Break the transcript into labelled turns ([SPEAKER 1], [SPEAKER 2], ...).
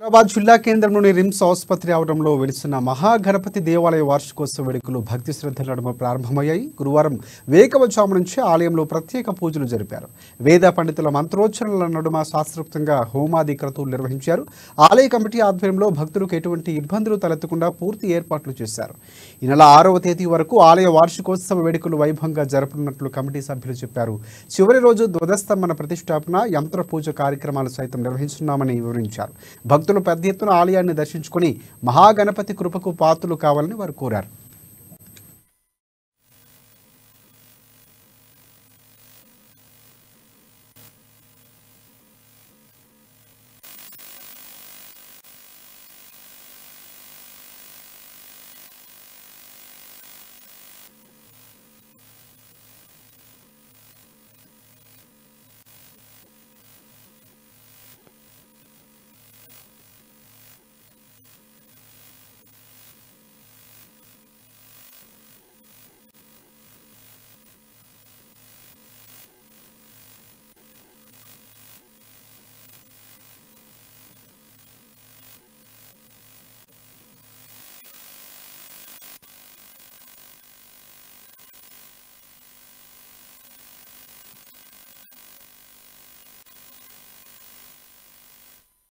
[SPEAKER 1] హైదరాబాద్ జిల్లా కేంద్రంలోని రిమ్స్ ఆసుపత్రి ఆవరణంలో వెలిసిన మహాగణపతి దేవాలయ వార్షికోత్సవ వేడుకలు భక్తి శ్రద్ధల నడుమ ప్రారంభమయ్యాయి. గురువారం వేకువజాము నుంచి ఆలయంలో ప్రత్యేక పూజలు జరిపారు. వేద పండితుల మంత్రోచ్చరణల నడుమ శాస్త్రోక్తంగా హోమాది క్రతువులు నిర్వహించారు. ఆలయ కమిటీ ఆధ్వర్యంలో భక్తులకు ఎటువంటి ఇబ్బందులు తలెత్తకుండా పూర్తి ఏర్పాట్లు చేశారు. ఈ నెల 6వ తేదీ వరకు ఆలయ వార్షికోత్సవ వేడుకలు వైభవంగా జరపనున్నట్లు కమిటీ సభ్యులు చెప్పారు. చివరి రోజు ధ్వజస్తంభన ప్రతిష్టాపన, యంత్ర పూజ కార్యక్రమాలు సైతం నిర్వహిస్తున్నామని వివరించారు. భక్తులు పెద్ద ఎత్తున ఆలయాన్ని దర్శించుకుని మహాగణపతి కృపకు పాత్రులు కావాలని వారు కోరారు.